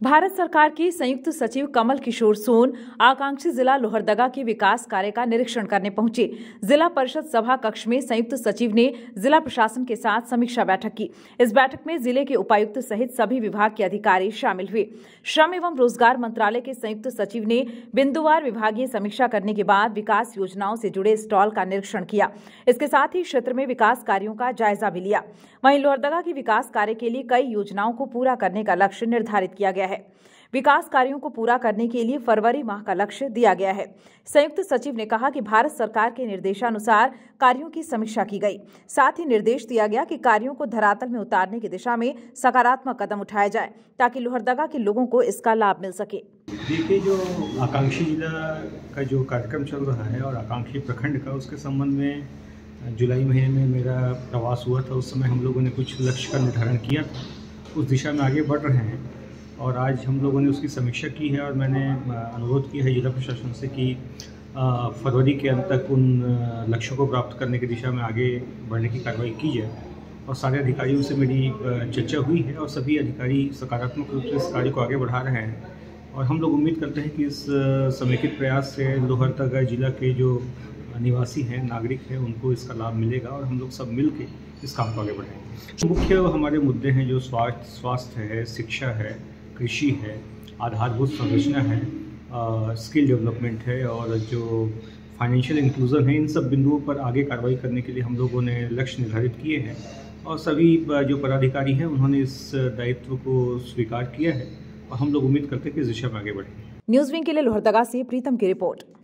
भारत सरकार की संयुक्त सचिव कमल किशोर सोन आकांक्षी जिला लोहरदगा के विकास कार्य का निरीक्षण करने पहुंचे। जिला परिषद सभा कक्ष में संयुक्त सचिव ने जिला प्रशासन के साथ समीक्षा बैठक की। इस बैठक में जिले के उपायुक्त सहित सभी विभाग के अधिकारी शामिल हुए। श्रम एवं रोजगार मंत्रालय के संयुक्त सचिव ने बिंदुवार विभागीय समीक्षा करने के बाद विकास योजनाओं से जुड़े स्टॉल का निरीक्षण किया। इसके साथ ही क्षेत्र में विकास कार्यों का जायजा भी लिया। वहीं लोहरदगा के विकास कार्य के लिए कई योजनाओं को पूरा करने का लक्ष्य निर्धारित किया गया है। विकास कार्यों को पूरा करने के लिए फरवरी माह का लक्ष्य दिया गया है। संयुक्त सचिव ने कहा कि भारत सरकार के निर्देशानुसार कार्यों की समीक्षा की गई। साथ ही निर्देश दिया गया कि कार्यों को धरातल में उतारने की दिशा में सकारात्मक कदम उठाया जाए ताकि लोहरदगा के लोगों को इसका लाभ मिल सके। देखिए, जो आकांक्षी जिला का जो कार्यक्रम चल रहा है और आकांक्षी प्रखंड का, उसके संबंध में जुलाई महीने में मेरा प्रवास हुआ था। उस समय हम लोगों ने कुछ लक्ष्य का निर्धारण किया था, उस दिशा में आगे बढ़ रहे हैं और आज हम लोगों ने उसकी समीक्षा की है और मैंने अनुरोध किया है जिला प्रशासन से कि फरवरी के अंत तक उन लक्ष्यों को प्राप्त करने की दिशा में आगे बढ़ने की कार्रवाई की जाए। और सारे अधिकारियों से मेरी चर्चा हुई है और सभी अधिकारी सकारात्मक रूप से इस कार्य को आगे बढ़ा रहे हैं और हम लोग उम्मीद करते हैं कि इस समेकित प्रयास से लोहरदगा जिला के जो निवासी हैं, नागरिक हैं, उनको इसका लाभ मिलेगा और हम लोग सब मिल के इस काम को आगे बढ़ाएंगे। मुख्य हमारे मुद्दे हैं जो स्वास्थ्य है, शिक्षा है, कृषि है, आधारभूत संरचना है, स्किल डेवलपमेंट है और जो फाइनेंशियल इंक्लूजन है। इन सब बिंदुओं पर आगे कार्रवाई करने के लिए हम लोगों ने लक्ष्य निर्धारित किए हैं और सभी जो पदाधिकारी हैं उन्होंने इस दायित्व को स्वीकार किया है और हम लोग उम्मीद करते हैं कि इस दिशा में आगे बढ़ेंगे। न्यूज़ विंग के लिए लोहरदगा से प्रीतम की रिपोर्ट।